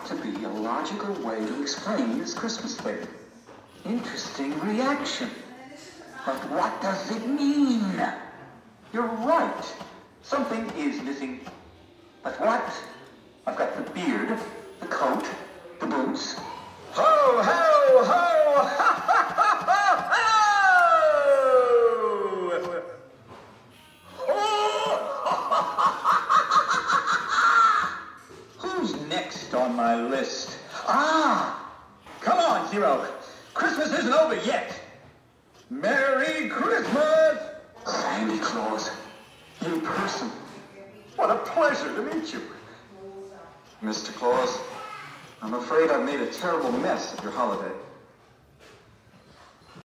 to be a logical way to explain this Christmas thing. Interesting reaction. But what does it mean? You're right. Something is missing. But what? I've got the beard, the coat, the boots. Ho, ho, ho! Ha, ha, ha, ha, ho! Who's next on my list? Ah! Come on, Zero. Christmas isn't over yet. Merry Christmas! Santa Claus. In person. What a pleasure to meet you. Mr. Claus, I'm afraid I've made a terrible mess of your holiday.